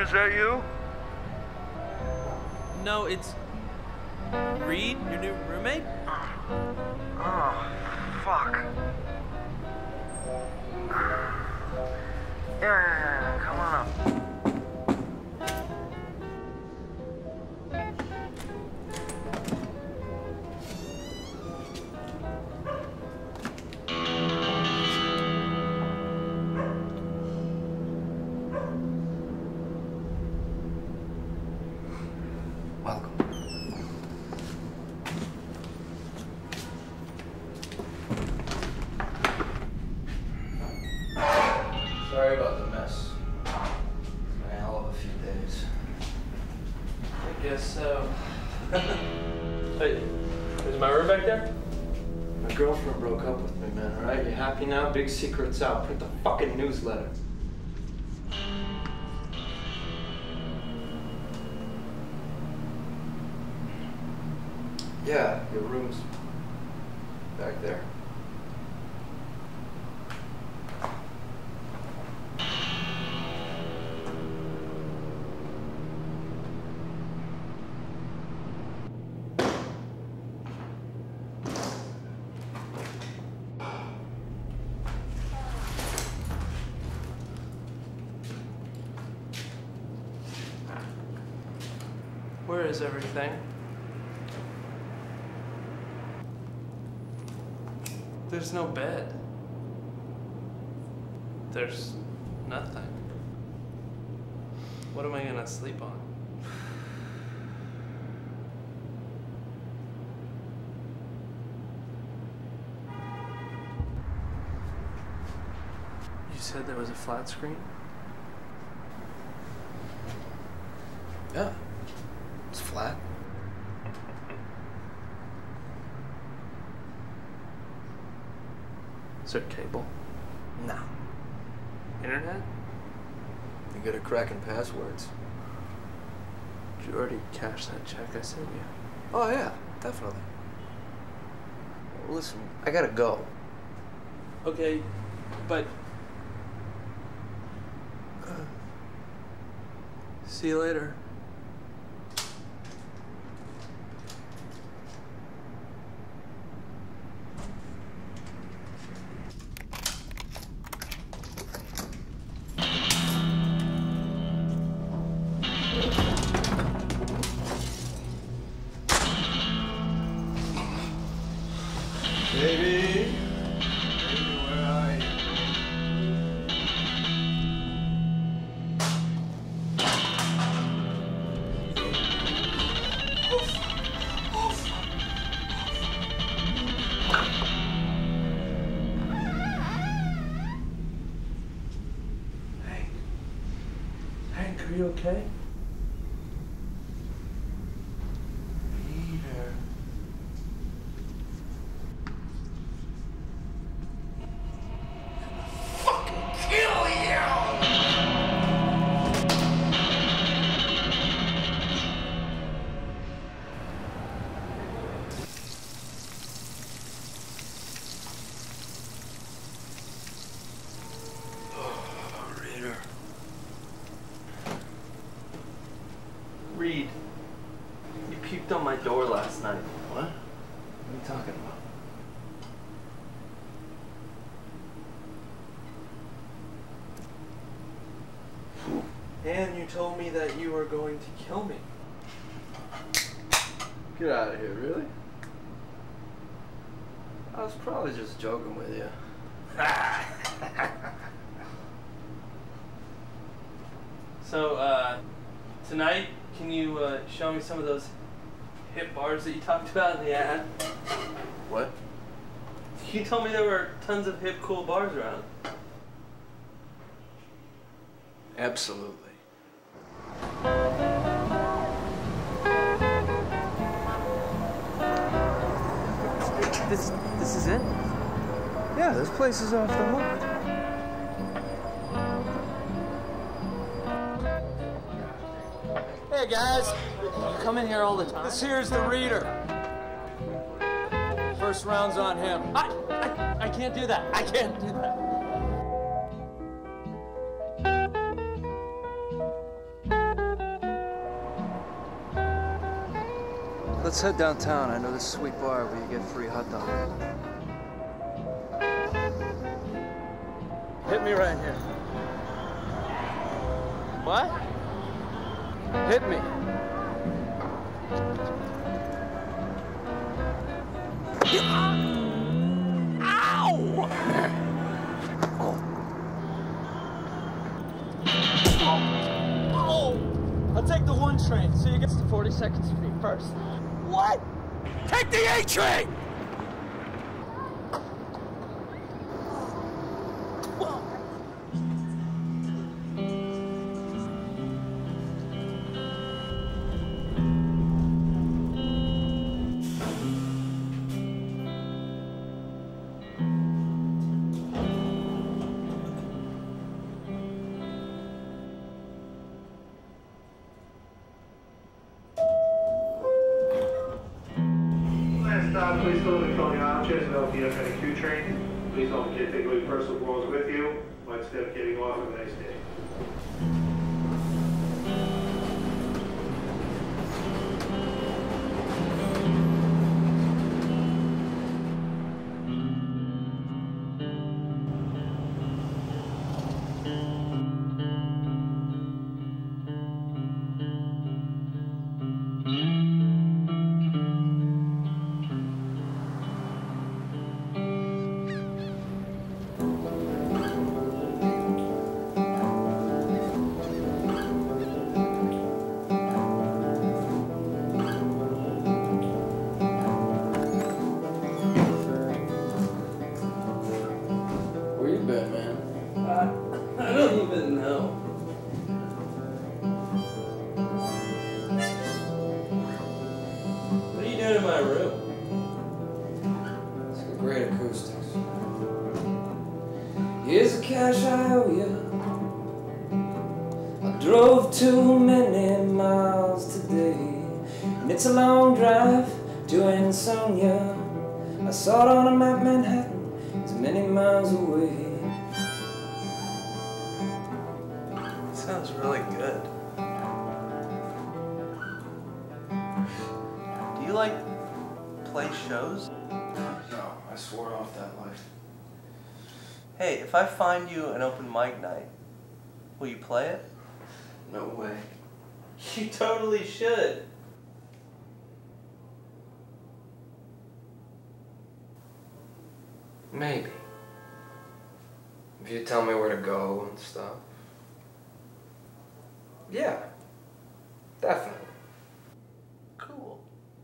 is that you? No, it's Reed, your new roommate? Oh, fuck. Yeah, come on up. Sorry about the mess. It's been a hell of a few days. I guess so. Hey, is my room back there? My girlfriend broke up with me, man, alright? You happy now? Big secret's out. Print the fucking newsletter. Yeah, your room's back there. Where is everything? There's no bed. There's nothing. What am I gonna sleep on? You said there was a flat screen? Yeah. It's flat. Is there cable? No. Internet? You good at cracking passwords. Did you already cash that check I sent you? Oh, yeah, definitely. Listen, I gotta go. Okay, but... see you later. Baby, where are you? Hank, are you okay? Peter. Reed, you peeked on my door last night. What? What are you talking about? And you told me that you were going to kill me. Get out of here, really? I was probably just joking with you. So, tonight, can you show me some of those hip bars that you talked about in the ad? What? You told me there were tons of hip, cool bars around. Absolutely. This is it? Yeah, this place is off the hook. Hey guys, You come in here all the time? this here's the reader. First round's on him. I can't do that. I can't do that. Let's head downtown. I know this sweet bar where you get free hot dogs. Hit me right here. What? Hit me. Ow! Oh! I'll take the 1 train, so you get to 42nd Street first. What? Take the A train! Please don't leave on the armchairs and don't be up any Q train. Please don't take away personal belongings with you. Instead of getting off, have a nice day. I don't even know. What are you doing in my room? It's got great acoustics. Here's the cash I owe you. I drove too many miles today, and it's a long drive to Insomnia. I saw it on a map, Manhattan is many miles away. Sounds really good. Do you like play shows? No, I swore off that life. Hey, if I find you an open mic night, will you play it? No way. You totally should. Maybe. If you tell me where to go and stuff. Yeah, definitely. Cool.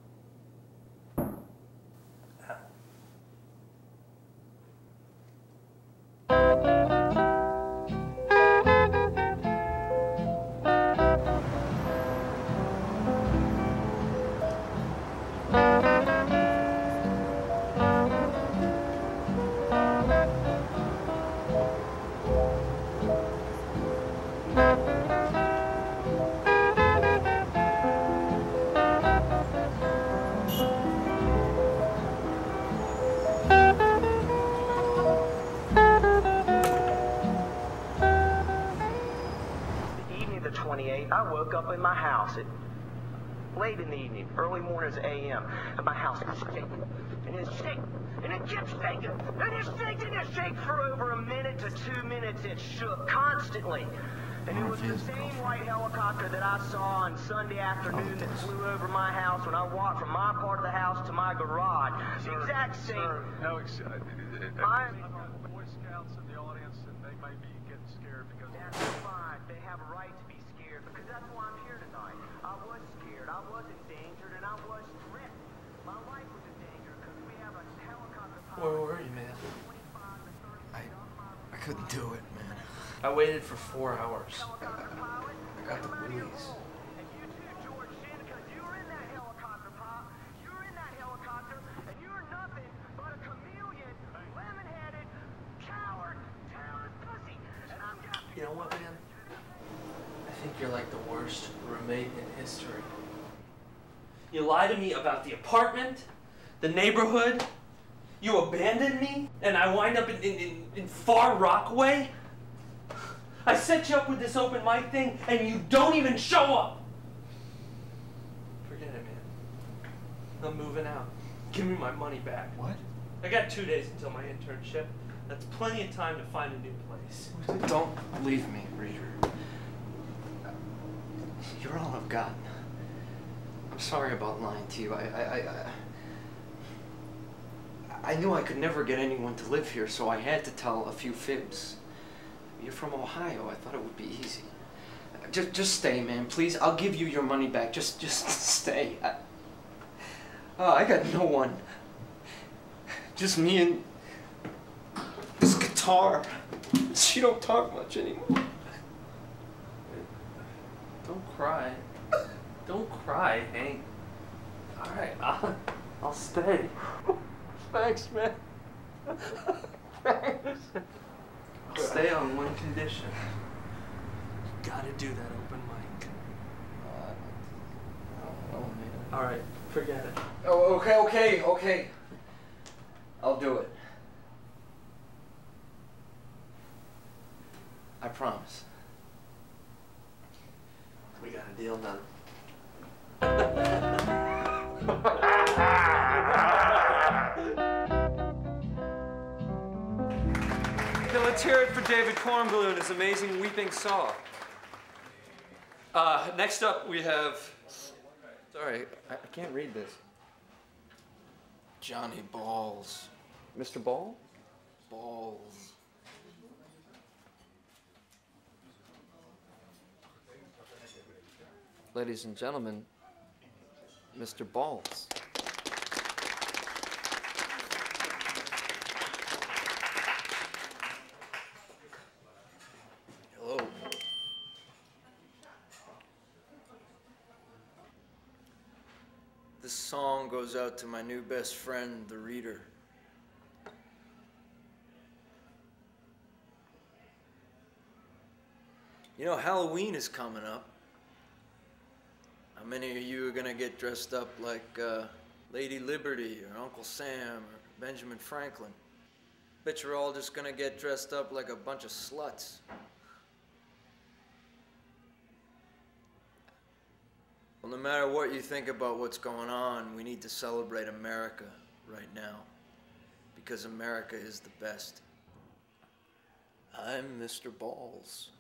I woke up in my house at late in the evening, early mornings a.m. and my house was shaking. And it shaking. And it kept shaking. And it shaked and it shaked for over a minute to 2 minutes. It shook constantly. And it was the same white helicopter that I saw on Sunday afternoon that flew over my house when I walked from my part of the house to my garage. The exact same. Sir, no, I've got Boy Scouts in the audience, and they may be getting scared because that's fine. They have a right to be scared because that's why I'm here tonight. I was scared. I was endangered, and I was threatened. My life was in danger because we have a helicopter pilot. Where were you, man? I couldn't do it, man. I waited for 4 hours. I got the blues. And you too, George Shin, because you were in that helicopter, Pop. You were in that helicopter, and you're nothing but a chameleon, lemon-headed, coward, talented pussy. And I'm just... You know what, man? I think you're like the worst roommate in history. You lied to me about the apartment, the neighborhood. You abandoned me, and I wind up in Far Rockaway. I set you up with this open mic thing, and you don't even show up. Forget it, man. Give me my money back. What? I got 2 days until my internship. That's plenty of time to find a new place. Don't leave me, Reader. You're all I've got. I'm sorry about lying to you. I knew I could never get anyone to live here, so I had to tell a few fibs. You're from Ohio. I thought it would be easy. Just stay, man. Please, I'll give you your money back. Just stay. I got no one. Just me and this guitar. She don't talk much anymore. Don't cry. Don't cry, Hank. All right, I'll stay. Thanks, man. Thanks. I'll stay on one condition. You gotta do that open mic. I don't know, man. All right, forget it. Oh, okay. I'll do it. I promise. We got a deal done. Now let's hear it for David Kornblue and his amazing Weeping Saw. Next up we have... Sorry, I can't read this. Johnny Balls. Mr. Ball? Balls. Ladies and gentlemen, Mr. Balls. Hello. This song goes out to my new best friend, the Reader. You know, Halloween is coming up. How many of you are gonna get dressed up like Lady Liberty or Uncle Sam or Benjamin Franklin? Bet you're all just gonna get dressed up like a bunch of sluts. Well, no matter what you think about what's going on, we need to celebrate America right now, because America is the best. I'm Mr. Balls.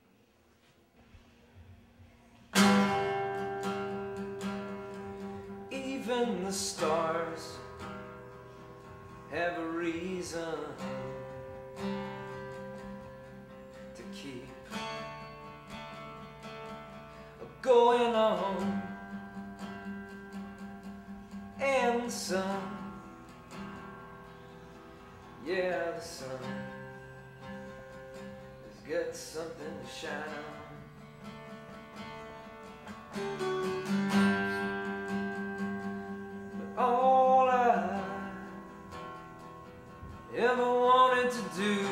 Even the stars have a reason to keep going on. And the sun, yeah, the sun has got something to shine on. All I ever wanted to do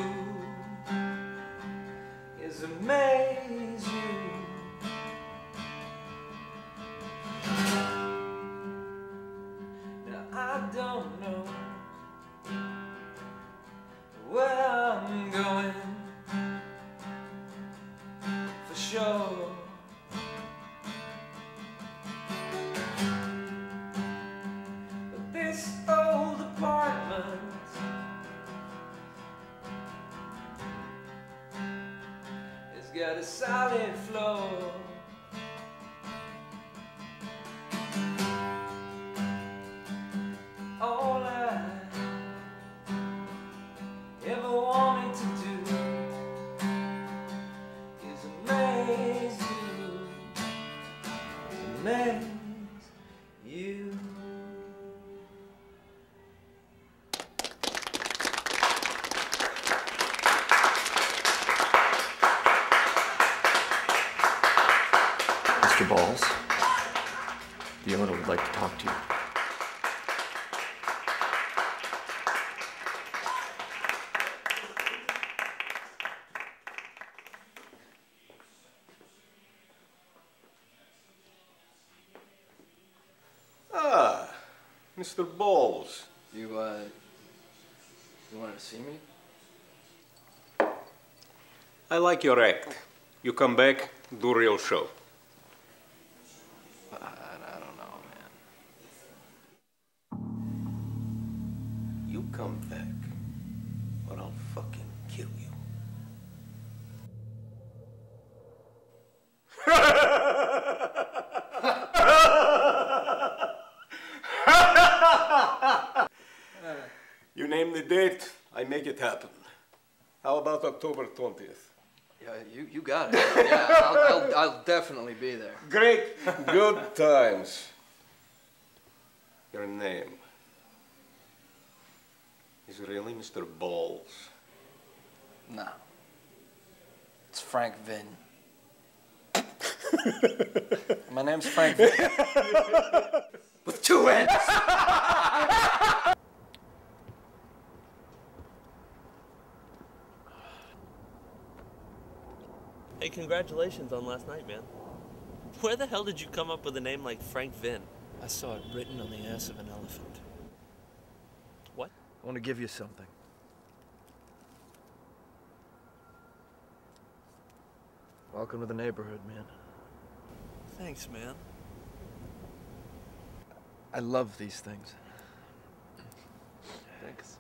is amaze you. Now I don't know where I'm going for sure. This old apartment has got a solid floor. All I ever wanted to do is amaze you, amaze you. Mr. Balls, the owner would like to talk to you. Ah, Mr. Balls. You wanted to see me? I like your act. You come back, do real show. I don't know, man. come back, or I'll fucking kill you. You name the date, I make it happen. How about October 20th? Yeah, you got it. Yeah, I'll definitely be there. Great, good times. Your name is really Mr. Balls? No. It's Frank Vin. My name's Frank Vin. With 2 N's. Hey, congratulations on last night, man. Where the hell did you come up with a name like Frank Vin? I saw it written on the ass of an elephant. What? I want to give you something. Welcome to the neighborhood, man. Thanks, man. I love these things. Thanks.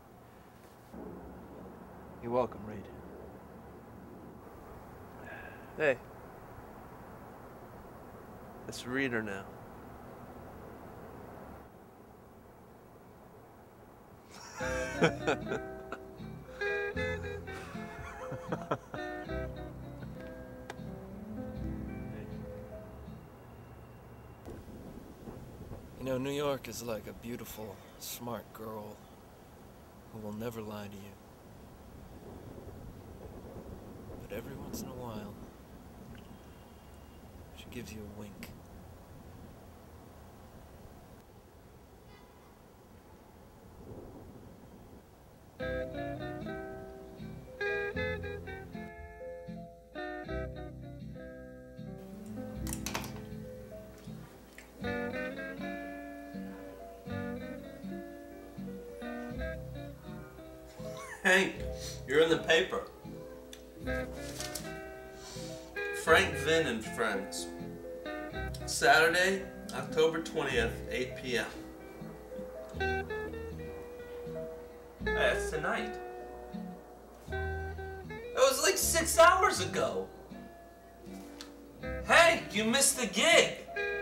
You're welcome, Reed. Hey. It's Reader now. You know, New York is like a beautiful, smart girl who will never lie to you. But every once in a while, she gives you a wink. Hank, you're in the paper. Frank Vin and Friends. Saturday, October 20th, 8 p.m. That's tonight. That was like 6 hours ago. Hank, you missed the gig.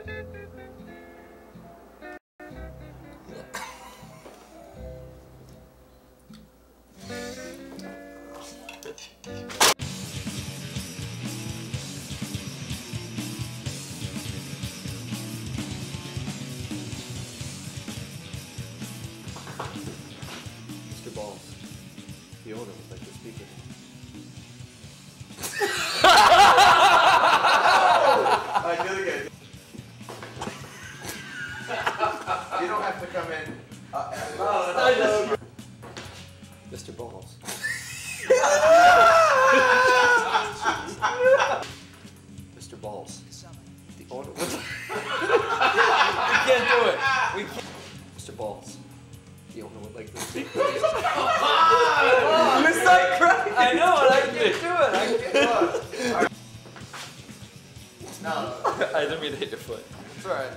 Mr. Balls, the owner would like to speak with you. I do it again. You don't have to come in. No. Mr. Balls. Mr. Balls, the owner would. We can't do it. We can't. Mr. Balls, the owner would like to speak with you. It's not crying. I know it. I can't do it. I can't do it. No. I didn't mean to hit your foot. It's alright.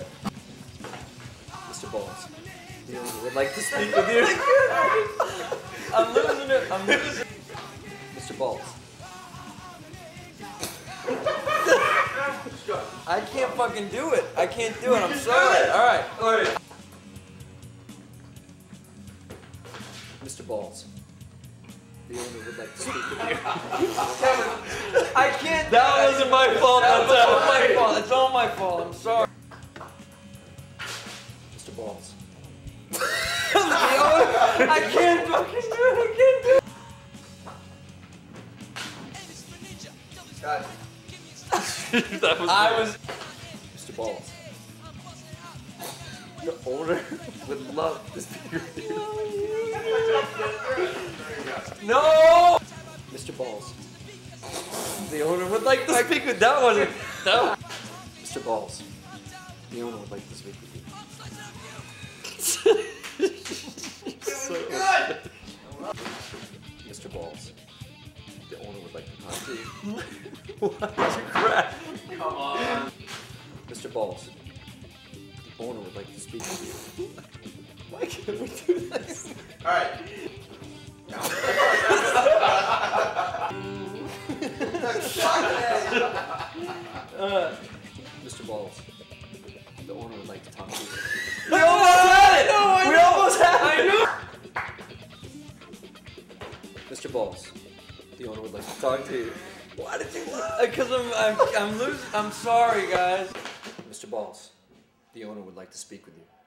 Mr. Balls, the owner would like to speak with you. I'm losing it. I'm losing it. Mr. Balls. I can't fucking do it. I can't do it. I'm sorry. All right. All right. Mr. Balls, the owner would like to speak with you. Kevin, I can't. That wasn't my fault. That's all my fault. It's all my fault. I'm sorry. Mr. Balls. I can't fucking do it. I can't do it. God. I was. Mr. Balls. The owner would love to speak with you. No! Mr. Balls. The owner would like to speak with that one. No. Mr. Balls. The owner would like to speak with you. Mr. Balls. The owner would like to talk to you. What? You crap. Come on. Mr. Balls. The owner would like to speak with you. Why can't we do this? All right. Mr. Balls, the owner would like to talk to you. We almost had it! We almost had it! I knew! Mr. Balls, the owner would like to talk to you. Why did you lie? Because I'm losing. I'm sorry, guys. Mr. Balls, the owner would like to speak with you.